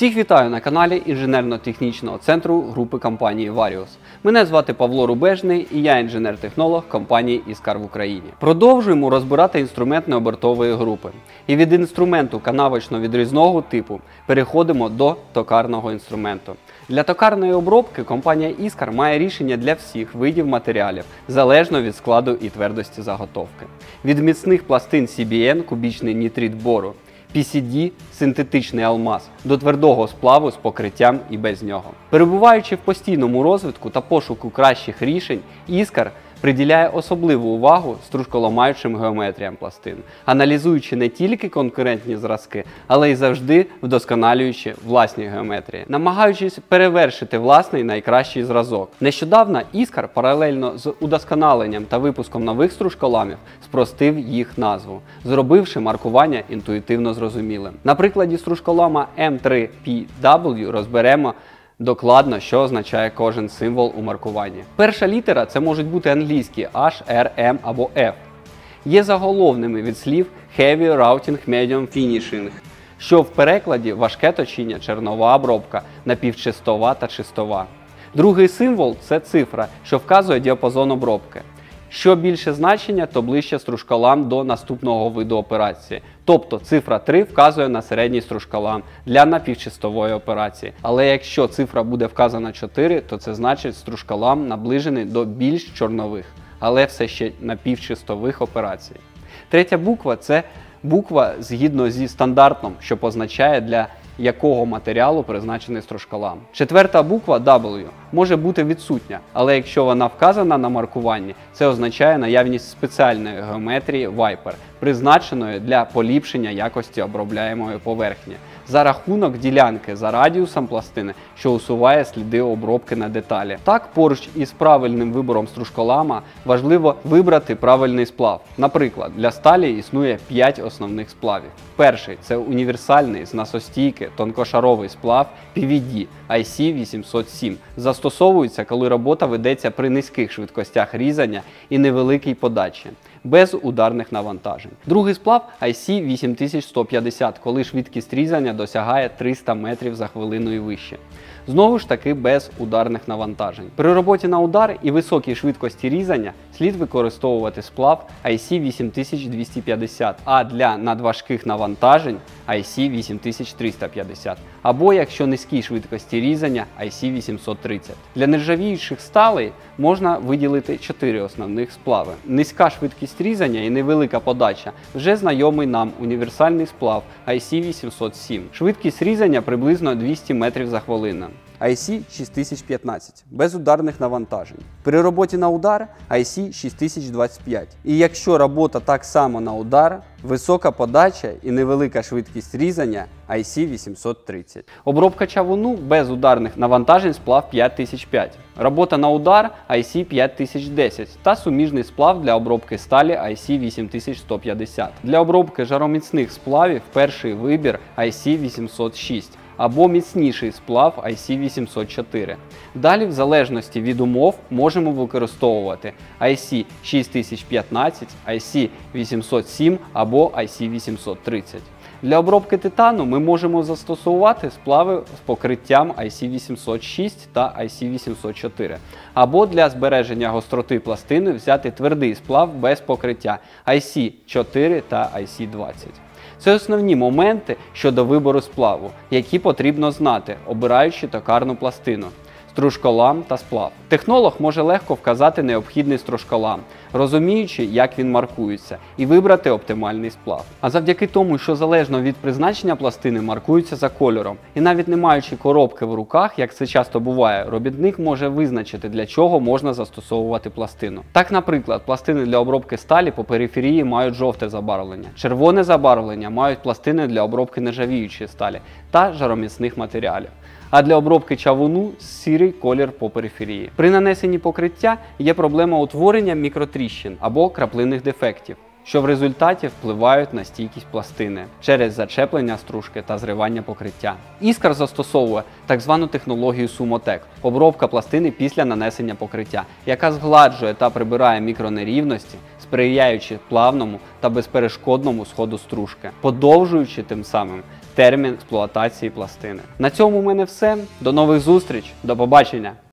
Всіх вітаю на каналі інженерно-технічного центру групи компанії Varius. Мене звати Павло Рубежний і я інженер-технолог компанії Іскар в Україні. Продовжуємо розбирати інструмент необертової групи. І від інструменту канавочно-відрізного типу переходимо до токарного інструменту. Для токарної обробки компанія Іскар має рішення для всіх видів матеріалів, залежно від складу і твердості заготовки. Від міцних пластин CBN, кубічний нітрит бору, PCD – синтетичний алмаз, до твердого сплаву з покриттям і без нього. Перебуваючи в постійному розвитку та пошуку кращих рішень, Іскар приділяє особливу увагу стружколамаючим геометріям пластин, аналізуючи не тільки конкурентні зразки, але й завжди вдосконалюючи власні геометрії, намагаючись перевершити власний найкращий зразок. Нещодавно Іскар паралельно з удосконаленням та випуском нових стружколамів спростив їх назву, зробивши маркування інтуїтивно зрозумілим. На прикладі стружколама M3PW розберемо докладно, що означає кожен символ у маркуванні. Перша літера – це можуть бути англійські H, R, M або F. Є заголовними від слів Heavy Routing Medium Finishing, що в перекладі важке точіння, чернова обробка, напівчистова та чистова. Другий символ – це цифра, що вказує діапазон обробки. Що більше значення, то ближче стружколам до наступного виду операції. Тобто цифра 3 вказує на середній стружколам для напівчистової операції. Але якщо цифра буде вказана 4, то це значить стружколам наближений до більш чорнових, але все ще напівчистових операцій. Третя буква – це буква згідно зі стандартом, що позначає для якого матеріалу призначений стружколам. Четверта буква W може бути відсутня, але якщо вона вказана на маркуванні, це означає наявність спеціальної геометрії Viper, призначеної для поліпшення якості обробляємої поверхні, за рахунок ділянки за радіусом пластини, що усуває сліди обробки на деталі. Так, поруч із правильним вибором стружколама важливо вибрати правильний сплав. Наприклад, для сталі існує 5 основних сплавів. Перший – це універсальний, зносостійкий, тонкошаровий сплав PVD IC807. Застосовується, коли робота ведеться при низьких швидкостях різання і невеликій подачі, без ударних навантажень. Другий сплав IC8150, коли швидкість різання досягає 300 метрів за хвилину і вище. Знову ж таки без ударних навантажень. При роботі на удар і високій швидкості різання слід використовувати сплав IC8250, а для надважких навантажень IC8350, або якщо низькій швидкості різання IC830. Для нержавіючих сталей можна виділити 4 основних сплави. Низька швидкість різання і невелика подача – вже знайомий нам універсальний сплав IC807. Швидкість різання приблизно 200 метрів за хвилину. IC6015 без ударних навантажень. При роботі на удар IC6025. І якщо робота так само на удар, висока подача і невелика швидкість різання IC830. Обробка чавуну без ударних навантажень сплав 5005. Робота на удар IC5010 та суміжний сплав для обробки сталі IC8150. Для обробки жароміцних сплавів перший вибір IC806. Або міцніший сплав IC804. Далі, в залежності від умов, можемо використовувати IC6015, IC807 або IC830. Для обробки титану ми можемо застосувати сплави з покриттям IC806 та IC804. Або для збереження гостроти пластини взяти твердий сплав без покриття IC4 та IC20. Це основні моменти щодо вибору сплаву, які потрібно знати, обираючи токарну пластину, стружколам та сплав. Технолог може легко вказати необхідний стружколам, розуміючи, як він маркується, і вибрати оптимальний сплав. А завдяки тому, що залежно від призначення пластини маркуються за кольором, і навіть не маючи коробки в руках, як це часто буває, робітник може визначити, для чого можна застосовувати пластину. Так, наприклад, пластини для обробки сталі по периферії мають жовте забарвлення, червоне забарвлення мають пластини для обробки нержавіючої сталі та жароміцних матеріалів. А для обробки чавуну – сірий колір по периферії. При нанесенні покриття є проблема утворення мікротріщин або краплинних дефектів, що в результаті впливають на стійкість пластини через зачеплення стружки та зривання покриття. Іскар застосовує так звану технологію Sumotec – обробка пластини після нанесення покриття, яка згладжує та прибирає мікронерівності, сприяючи плавному та безперешкодному сходу стружки, подовжуючи тим самим термін експлуатації пластини. На цьому в мене все. До нових зустріч, до побачення!